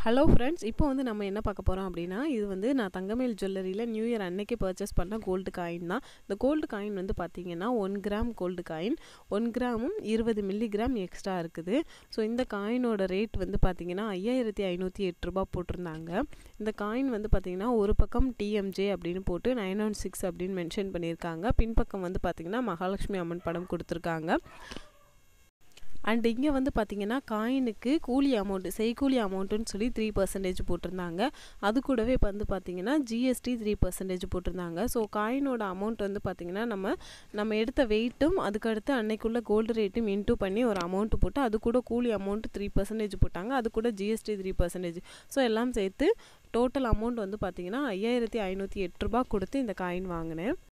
Hello friends, இப்போ வந்து நம்ம என்ன பார்க்க போகிறோம் அப்படின்னா, இது வந்து நான் தங்கமயில் ஜுவல்லரியில் நியூ இயர் அன்னைக்கு பர்ச்சேஸ் பண்ண கோல்டு காயின் தான். இந்த கோல்டு காயின் வந்து பார்த்திங்கன்னா 1 கிராம் கோல்டு காயின், 1 கிராமும் 20 மில்லிகிராம் எக்ஸ்ட்ரா இருக்குது. ஸோ இந்த காயினோட ரேட் வந்து பார்த்திங்கன்னா 5508 ரூபா போட்டிருந்தாங்க. இந்த காயின் வந்து பார்த்திங்கன்னா ஒரு பக்கம் டிஎம்ஜே அப்படின்னு போட்டு 916 அப்படின்னு மென்ஷன் பண்ணியிருக்காங்க. பின்பக்கம் வந்து பார்த்திங்கன்னா மகாலட்சுமி அம்மன் படம் கொடுத்துருக்காங்க. அண்ட் இங்கே வந்து பார்த்திங்கன்னா காயினுக்கு கூலி அமௌண்ட்டு செய்கூலி அமௌண்ட்டுன்னு சொல்லி 3% போட்டிருந்தாங்க. அது கூடவே இப்போ வந்து பார்த்திங்கன்னா ஜிஎஸ்டி 3% போட்டிருந்தாங்க. ஸோ காயினோட அமௌண்ட் வந்து பார்த்திங்கன்னா நம்ம எடுத்த வெயிட்டும் அதுக்கடுத்து அன்னைக்குள்ள கோல்டு ரேட்டும் இன்டூ பண்ணி ஒரு அமௌண்ட்டு போட்டு அது கூட கூலி அமௌண்ட் 3% போட்டாங்க. அது கூட ஜிஎஸ்டி 3%. ஸோ எல்லாம் சேர்த்து டோட்டல் அமௌண்ட் வந்து பார்த்திங்கன்னா 5508 ரூபா கொடுத்து இந்த காயின் வாங்கினேன்.